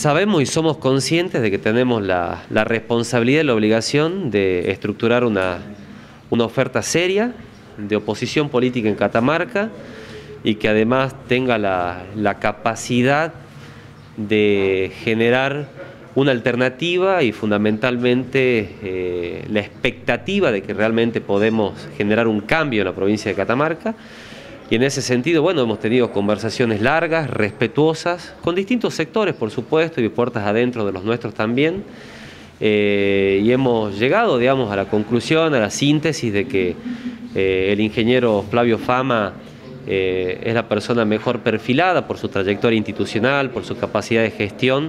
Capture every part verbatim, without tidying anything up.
sabemos y somos conscientes de que tenemos la, la responsabilidad y la obligación de estructurar una, una oferta seria de oposición política en Catamarca y que además tenga la, la capacidad de generar una alternativa y fundamentalmente eh, la expectativa de que realmente podemos generar un cambio en la provincia de Catamarca. Y en ese sentido, bueno, hemos tenido conversaciones largas, respetuosas, con distintos sectores, por supuesto, y puertas adentro de los nuestros también. Eh, y hemos llegado, digamos, a la conclusión, a la síntesis de que eh, el ingeniero Flavio Fama eh, es la persona mejor perfilada por su trayectoria institucional, por su capacidad de gestión,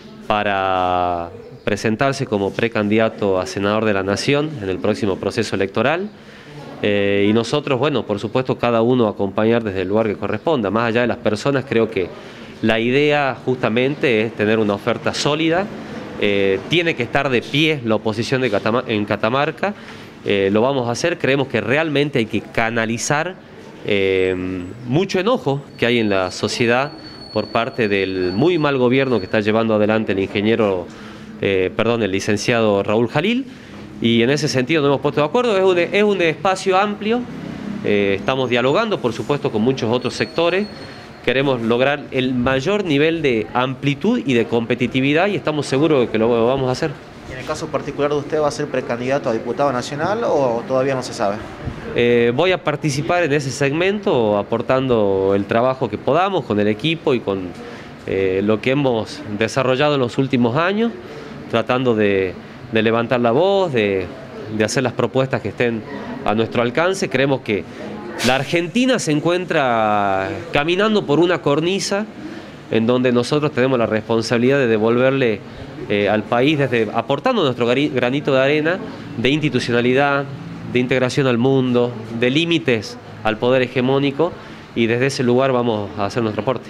para presentarse como precandidato a senador de la Nación en el próximo proceso electoral. Eh, y nosotros, bueno, por supuesto, cada uno acompañar desde el lugar que corresponda. Más allá de las personas, creo que la idea justamente es tener una oferta sólida. Eh, tiene que estar de pie la oposición de Catama- en Catamarca. Eh, lo vamos a hacer. Creemos que realmente hay que canalizar eh, mucho enojo que hay en la sociedad por parte del muy mal gobierno que está llevando adelante el ingeniero, eh, perdón, el licenciado Raúl Jalil. Y en ese sentido nos hemos puesto de acuerdo. Es un, es un espacio amplio, eh, estamos dialogando por supuesto con muchos otros sectores, queremos lograr el mayor nivel de amplitud y de competitividad y estamos seguros de que lo vamos a hacer. ¿Y en el caso particular de usted va a ser precandidato a diputado nacional o todavía no se sabe? Eh, voy a participar en ese segmento aportando el trabajo que podamos con el equipo y con eh, lo que hemos desarrollado en los últimos años, tratando de de levantar la voz, de, de hacer las propuestas que estén a nuestro alcance. Creemos que la Argentina se encuentra caminando por una cornisa en donde nosotros tenemos la responsabilidad de devolverle eh, al país, desde aportando nuestro granito de arena, de institucionalidad, de integración al mundo, de límites al poder hegemónico, y desde ese lugar vamos a hacer nuestro aporte.